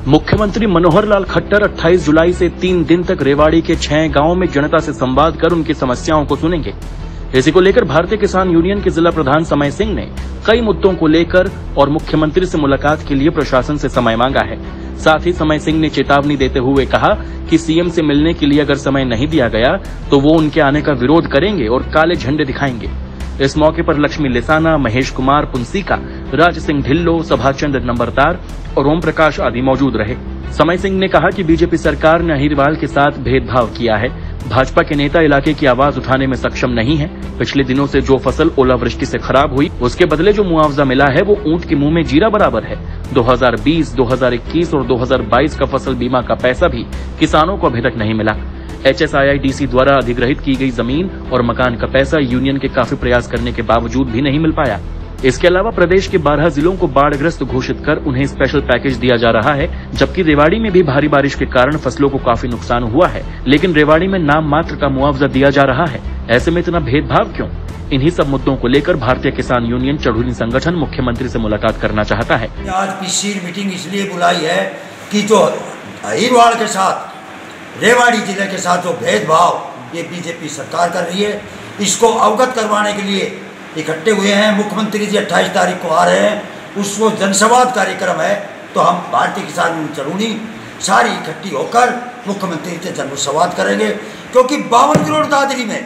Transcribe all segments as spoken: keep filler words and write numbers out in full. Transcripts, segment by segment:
मुख्यमंत्री मनोहर लाल खट्टर अट्ठाईस जुलाई से तीन दिन तक रेवाड़ी के छह गांवों में जनता से संवाद कर उनकी समस्याओं को सुनेंगे। इसी को लेकर भारतीय किसान यूनियन के जिला प्रधान समय सिंह ने कई मुद्दों को लेकर और मुख्यमंत्री से मुलाकात के लिए प्रशासन से समय मांगा है। साथ ही समय सिंह ने चेतावनी देते हुए कहा कि सीएम से मिलने के लिए अगर समय नहीं दिया गया तो वो उनके आने का विरोध करेंगे और काले झंडे दिखाएंगे। इस मौके पर लक्ष्मी लिसाना, महेश कुमार पुंसिका, राज सिंह ढिल्लो, सभाचंद नंबरदार और ओम प्रकाश आदि मौजूद रहे। समय सिंह ने कहा कि बीजेपी सरकार ने अहिरवाल के साथ भेदभाव किया है। भाजपा के नेता इलाके की आवाज उठाने में सक्षम नहीं है। पिछले दिनों से जो फसल ओलावृष्टि से खराब हुई उसके बदले जो मुआवजा मिला है वो ऊंट के मुंह में जीरा बराबर है। दो हज़ार बीस, दो हज़ार इक्कीस और दो हज़ार बाईस का फसल बीमा का पैसा भी किसानों को अभी तक नहीं मिला। H S I I D C द्वारा अधिग्रहित की गई जमीन और मकान का पैसा यूनियन के काफी प्रयास करने के बावजूद भी नहीं मिल पाया। इसके अलावा प्रदेश के बारह जिलों को बाढ़ग्रस्त घोषित कर उन्हें स्पेशल पैकेज दिया जा रहा है, जबकि रेवाड़ी में भी भारी बारिश के कारण फसलों को काफी नुकसान हुआ है, लेकिन रेवाड़ी में नाम मात्र का मुआवजा दिया जा रहा है। ऐसे में इतना भेदभाव क्यों? इन्हीं सब मुद्दों को लेकर भारतीय किसान यूनियन चढ़ूनी संगठन मुख्यमंत्री से मुलाकात करना चाहता है। आज पीसीर मीटिंग इसलिए बुलाई है कि जो अहिरवाल के साथ रेवाड़ी जिले के साथ जो भेदभाव ये बीजेपी सरकार कर रही है, इसको अवगत करवाने के लिए इकट्ठे हुए हैं। मुख्यमंत्री जी अट्ठाईस तारीख को आ रहे हैं, उसको जनसंवाद कार्यक्रम है, तो हम भारतीय किसान यूनियन चढ़ूनी सारी इकट्ठी होकर मुख्यमंत्री से जनसंवाद करेंगे। क्योंकि बावन करोड़ दादरी में,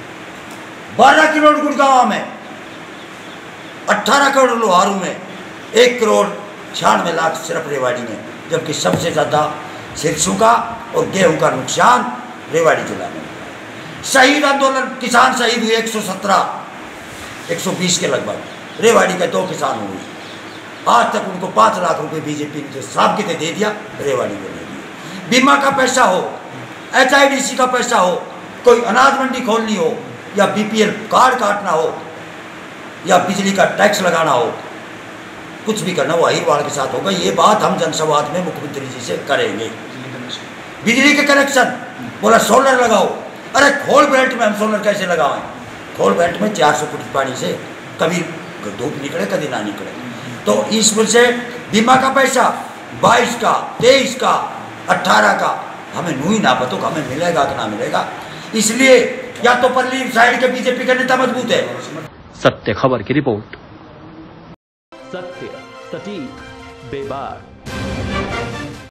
बारह करोड़ गुड़गांव में, अट्ठारह करोड़ लोहारू में, एक करोड़ छियानवे लाख सिर्फ रेवाड़ी में, जबकि सबसे ज्यादा सिरसों का और गेहूं का नुकसान रेवाड़ी जिला में। शहीद आंदोलन किसान शहीद हुए एक सौ सत्रह एक सौ बीस के लगभग, रेवाड़ी के दो किसान हुए। आज तक उनको पाँच लाख रुपए बीजेपी ने साहब के दे दिया, रेवाड़ी को दे दिया। बीमा का पैसा हो, एच आई डी सी का पैसा हो, कोई अनाज मंडी खोलनी हो, या बी पी एल कार्ड काटना हो, या बिजली का टैक्स लगाना हो, कुछ भी करना वो अहिरवाल के साथ होगा। ये बात हम जनसंवाद में मुख्यमंत्री जी से करेंगे। बिजली के कनेक्शन बोला सोलर लगाओ, अरे खोल बेल्ट में हम सोलर कैसे लगाएं? खोल बेल्ट में चार सौ फुट पानी से कभी धूप निकले कभी ना निकले। तो इस वजह से बीमा का पैसा बाईस का, तेईस का, अट्ठारह का हमें नूही ना पतो हमें मिलेगा कि ना मिलेगा। इसलिए या तो परली साइड के बीजेपी का नेता मजबूत है। सत्य खबर की रिपोर्ट। सत्य, सटीक, बेबाक।